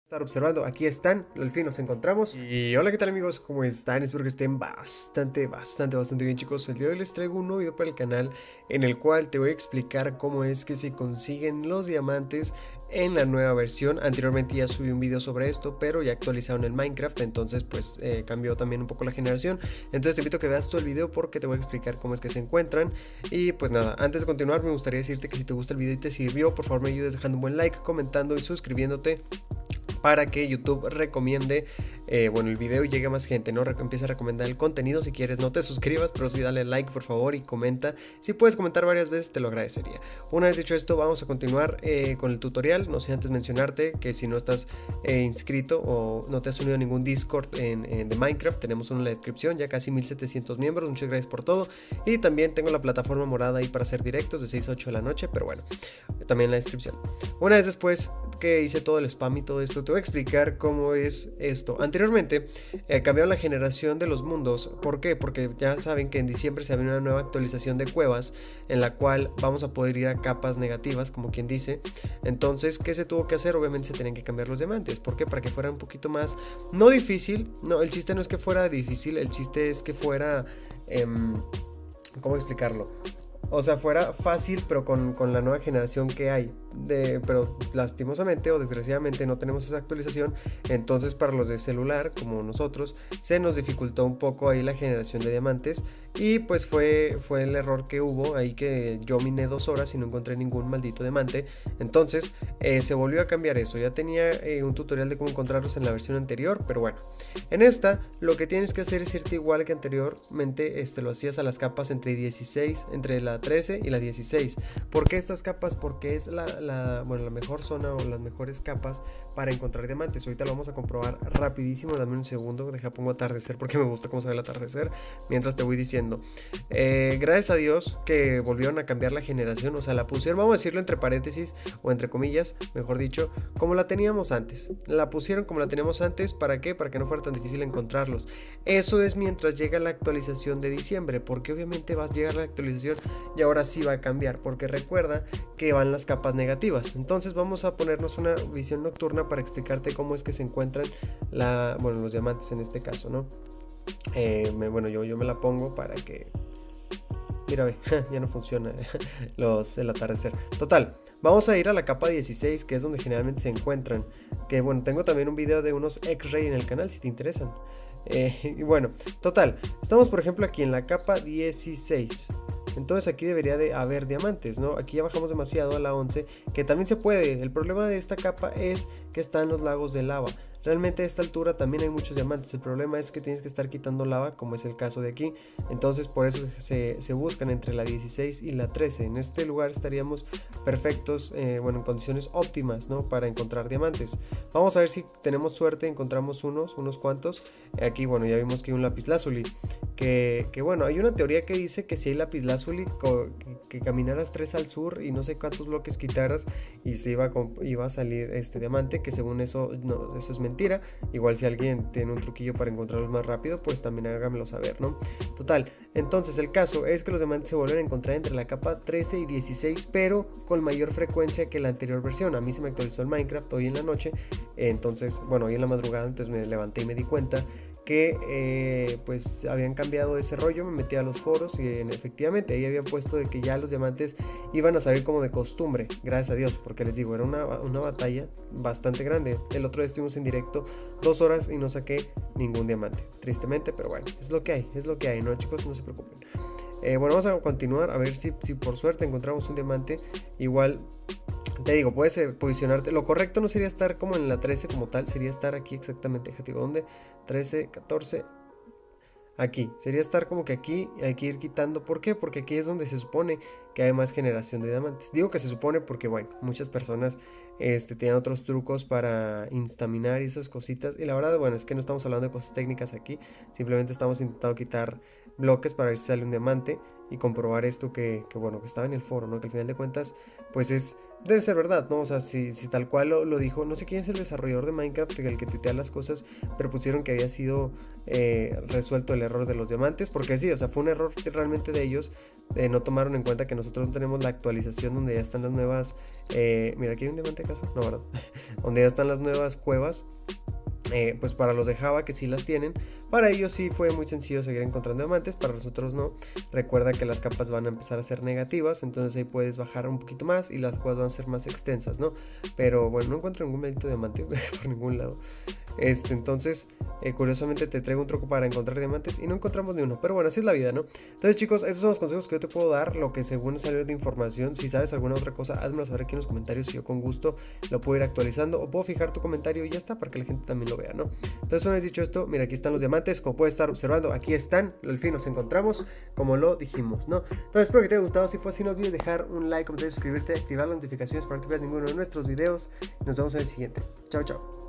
Estar observando, aquí están, al fin nos encontramos. Y hola, ¿qué tal amigos? ¿Cómo están? Espero que estén bastante bien, chicos. El día de hoy les traigo un nuevo video para el canal en el cual te voy a explicar cómo es que se consiguen los diamantes en la nueva versión. Anteriormente ya subí un video sobre esto, pero ya actualizaron el Minecraft, entonces pues cambió también un poco la generación. Entonces te invito a que veas todo el video porque te voy a explicar cómo es que se encuentran. Y pues nada, antes de continuar me gustaría decirte que si te gusta el video y te sirvió, por favor me ayudes dejando un buen like, comentando y suscribiéndote para que YouTube recomiende el video y llegue a más gente, ¿no? Empieza a recomendar el contenido. Si quieres no te suscribas, pero sí dale like por favor y comenta. Si puedes comentar varias veces te lo agradecería. Una vez dicho esto, vamos a continuar con el tutorial. No sé, antes mencionarte que si no estás inscrito o no te has unido a ningún Discord de Minecraft, tenemos uno en la descripción, ya casi 1700 miembros, muchas gracias por todo. Y también tengo la plataforma morada ahí para hacer directos de 6 a 8 de la noche, pero bueno, también en la descripción. Una vez después que hice todo el spam y todo esto, te voy a explicar cómo es esto. Anteriormente cambiaron la generación de los mundos. ¿Por qué? Porque ya saben que en diciembre se abrió una nueva actualización de cuevas en la cual vamos a poder ir a capas negativas, como quien dice. Entonces, ¿qué se tuvo que hacer? Obviamente se tenían que cambiar los diamantes. ¿Por qué? Para que fuera un poquito más, no difícil, no, el chiste no es que fuera difícil, el chiste es que fuera, ¿cómo explicarlo? O sea, fuera fácil, pero con la nueva generación que hay. Pero lastimosamente o desgraciadamente no tenemos esa actualización. Entonces para los de celular, como nosotros, se nos dificultó un poco ahí la generación de diamantes. Y pues fue el error que hubo ahí, que yo miné 2 horas y no encontré ningún maldito diamante. Entonces se volvió a cambiar eso. Ya tenía un tutorial de cómo encontrarlos en la versión anterior, pero bueno. En esta lo que tienes que hacer es irte igual que anteriormente. Lo hacías a las capas entre la 13 y la 16. ¿Por qué estas capas? Porque es la mejor zona o las mejores capas para encontrar diamantes. Ahorita lo vamos a comprobar rapidísimo. Dame un segundo, pongo atardecer porque me gusta cómo se ve el atardecer mientras te voy diciendo. Gracias a Dios que volvieron a cambiar la generación. O sea, la pusieron, vamos a decirlo entre paréntesis o entre comillas, mejor dicho, como la teníamos antes. La pusieron como la teníamos antes. ¿Para qué? Para que no fuera tan difícil encontrarlos. Eso es mientras llega la actualización de diciembre, porque obviamente va a llegar la actualización y ahora sí va a cambiar, porque recuerda que van las capas negativas. Entonces vamos a ponernos una visión nocturna para explicarte cómo es que se encuentran los diamantes en este caso, ¿no? Yo me la pongo para que... Mira, ve, ya no funciona el atardecer. Total, vamos a ir a la capa 16, que es donde generalmente se encuentran. Que bueno, tengo también un video de unos X-Ray en el canal si te interesan. Y bueno, total, estamos por ejemplo aquí en la capa 16. Entonces aquí debería de haber diamantes, ¿no? Aquí ya bajamos demasiado a la 11, que también se puede. El problema de esta capa es que están los lagos de lava. Realmente a esta altura también hay muchos diamantes. El problema es que tienes que estar quitando lava, como es el caso de aquí. Entonces por eso se buscan entre la 16 y la 13. En este lugar estaríamos perfectos, en condiciones óptimas, ¿no? Para encontrar diamantes. Vamos a ver si tenemos suerte, encontramos unos cuantos. Aquí, bueno, ya vimos que hay un lapislázuli. Que bueno, hay una teoría que dice que si hay lapislázuli, que caminaras 3 al sur y no sé cuántos bloques quitaras y se iba a salir este diamante, que según eso, no, eso es mentira. Igual si alguien tiene un truquillo para encontrarlos más rápido, pues también háganmelo saber, ¿no? Total, entonces el caso es que los diamantes se vuelven a encontrar entre la capa 13 y 16, pero con mayor frecuencia que la anterior versión. A mí se me actualizó el Minecraft hoy en la noche, entonces, bueno, hoy en la madrugada, entonces me levanté y me di cuenta que pues habían cambiado ese rollo. Me metí a los foros y efectivamente ahí habían puesto de que ya los diamantes iban a salir como de costumbre, gracias a Dios, porque les digo, era una batalla bastante grande. El otro día estuvimos en directo 2 horas y no saqué ningún diamante, tristemente, pero bueno, es lo que hay, ¿no, chicos? No se preocupen. Vamos a continuar a ver si por suerte encontramos un diamante. Igual te digo, puedes posicionarte. Lo correcto no sería estar como en la 13 como tal, sería estar aquí exactamente. Digo, ¿dónde? 13, 14. Aquí, sería estar como que aquí, hay que ir quitando. ¿Por qué? Porque aquí es donde se supone que hay más generación de diamantes. Digo que se supone porque, bueno, muchas personas tienen otros trucos para instaminar y esas cositas. Y la verdad, bueno, es que no estamos hablando de cosas técnicas aquí. Simplemente estamos intentando quitar bloques para ver si sale un diamante y comprobar esto que estaba en el foro, ¿no? Que al final de cuentas, pues es debe ser verdad, ¿no? O sea, si tal cual lo dijo, no sé quién es el desarrollador de Minecraft, el que tuitea las cosas, pero pusieron que había sido resuelto el error de los diamantes, porque sí, o sea, fue un error realmente de ellos, no tomaron en cuenta que nosotros no tenemos la actualización donde ya están las nuevas, mira, aquí hay un diamante acaso, no, ¿verdad? Donde ya están las nuevas cuevas. Pues para los de Java que sí las tienen, para ellos sí fue muy sencillo seguir encontrando diamantes, para nosotros no. Recuerda que las capas van a empezar a ser negativas, entonces ahí puedes bajar un poquito más y las cuevas van a ser más extensas, ¿no? Pero bueno, no encuentro ningún maldito diamante por ningún lado. Entonces, curiosamente te traigo un truco para encontrar diamantes y no encontramos ni uno, pero bueno, así es la vida, ¿no? Entonces chicos, esos son los consejos que yo te puedo dar, lo que según salió de información. Si sabes alguna otra cosa, házmelo saber aquí en los comentarios y yo con gusto lo puedo ir actualizando, o puedo fijar tu comentario y ya está, para que la gente también lo vea, ¿no? Entonces, una vez dicho esto, mira, aquí están los diamantes, como puedes estar observando, aquí están, al fin nos encontramos, como lo dijimos, ¿no? Entonces, espero que te haya gustado. Si fue así, no olvides dejar un like, comentario, suscribirte, activar las notificaciones para que no te pierdas ninguno de nuestros videos. Nos vemos en el siguiente. Chao, chao.